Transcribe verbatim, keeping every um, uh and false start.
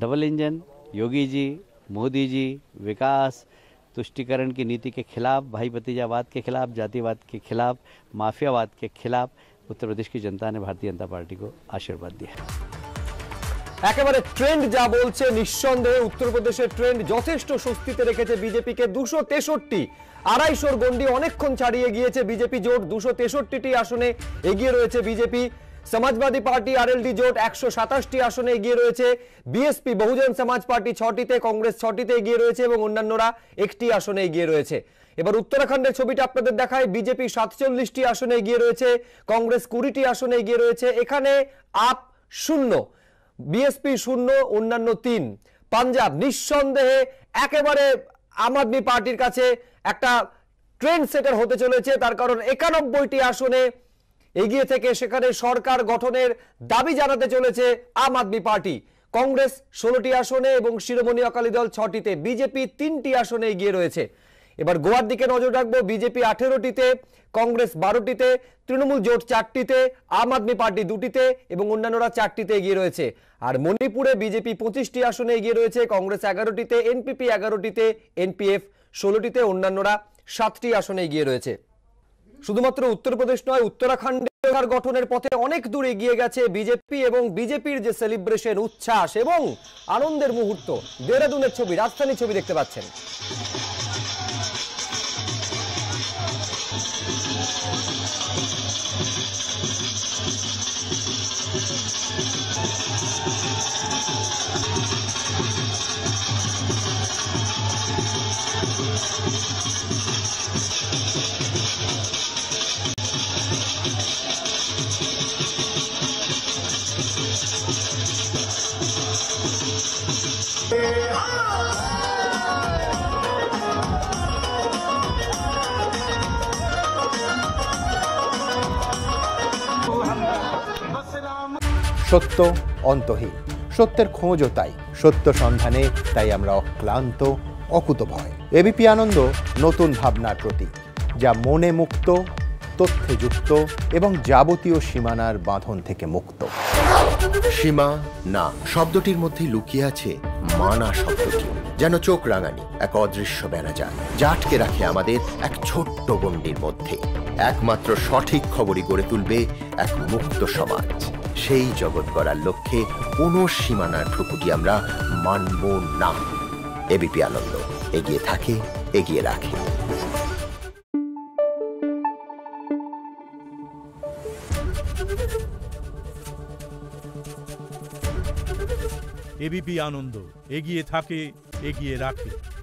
Double engine, Yogi ji, Modi ji, विकास, तुष्टिकरण की नीति के खिलाफ, भाई भतीजावाद के खिलाफ, जातिवाद के खिलाफ, माफियावाद के खिलाफ उत्तर प्रदेश की जनता ने भारतीय जनता पार्टी को आशीर्वाद दिया। एकेबारे ट्रेंड जा बोलছে निस्संदेहे उत्तर प्रदेशेर ट्रेंड যথেষ্ট স্বস্তিতে রেখেছে বিজেপিকে। দুশো তেষট্টি আড়াইশোর গন্ডি অনেকক্ষণ ছাড়িয়ে গিয়েছে বিজেপি জোট। দুশো তেষট্টিটি আসনে এগিয়ে রয়েছে বিজেপি। সমাজবাদী পার্টি আরএলডি জোট একশো সাতাশটি আসনে এগিয়ে রয়েছে। বিএসপি বহুজন সমাজ পার্টি ছটিতে, কংগ্রেস ছটিতে এগিয়ে রয়েছে এবং অন্যান্যরা একটি আসনে এগিয়ে রয়েছে। এবার উত্তরাখণ্ডের ছবিটা আপনাদের দেখায়। বিজেপি সাতচল্লিশটি আসনে এগিয়ে রয়েছে, কংগ্রেস কুড়িটি আসনে এগিয়ে রয়েছে। এখানে আপ শূন্য, বিএসপি শূন্য, অন্যান্য তিন। পাঞ্জাব নিঃসন্দেহে একেবারে আম আদমি পার্টির কাছে একটা ট্রেন্ড সেটার হতে চলেছে, তার কারণ একানব্বইটি আসনে এগিয়ে থেকে সেখানে সরকার গঠনের দাবি জানাতে চলেছে আম আদমি পার্টি। কংগ্রেস ষোলোটি আসনে এবং শিরোমণি অকালি দল ছটিতে, বিজেপি তিনটি আসনে এগিয়ে রয়েছে। এবার গোয়ার দিকে নজর রাখবো। বিজেপি আঠেরোটিতে, কংগ্রেস বারোটিতে, তৃণমূল জোট চারটিতে, আম আদমি পার্টি দুটিতে এবং অন্যান্যরা চারটিতে এগিয়ে রয়েছে। আর মণিপুরে বিজেপি পঁচিশটি আসনে এগিয়ে রয়েছে, কংগ্রেস এগারোটিতে, এনপিপি এগারোটিতে, এনপিএফ ষোলোটিতে, অন্যান্যরা সাতটি আসনে এগিয়ে রয়েছে। শুধুমাত্র উত্তরপ্রদেশ নয়, উত্তরাখণ্ডে সরকার গঠনের পথে অনেক দূর এগিয়ে গেছে বিজেপি এবং বিজেপির যে সেলিব্রেশন, উচ্ছ্বাস এবং আনন্দের মুহূর্ত। দেহরাদুনের ছবি, রাজধানী ছবি দেখতে পাচ্ছেন। সত্য অন্তহীন, সত্যের খোঁজও তাই, সত্য সন্ধানে তাই আমরা অক্লান্ত, অকুতভয়। এবিপি আনন্দ নতুন ভাবনার প্রতীক, যা মনে মুক্ত, তথ্যে যুক্ত এবং যাবতীয় সীমানার বাঁধন থেকে মুক্ত। সীমা না শব্দটির মধ্যে লুকিয়ে আছে মানা শব্দটি, যেন চোখ রাঙানি এক অদৃশ্য বেড়াজাল, যা আটকে রাখে আমাদের এক ছোট্ট গণ্ডির মধ্যে। একমাত্র সঠিক খবরই গড়ে তুলবে এক মুক্ত সমাজ। সেই জগৎ গড়ার লক্ষ্যে কোনো সীমানার ঠুকুটি আমরা মানব না। এবিপি আনন্দ এগিয়ে থাকে, এগিয়ে রাখে। এবিপি আনন্দ এগিয়ে থাকে, এগিয়ে রাখে।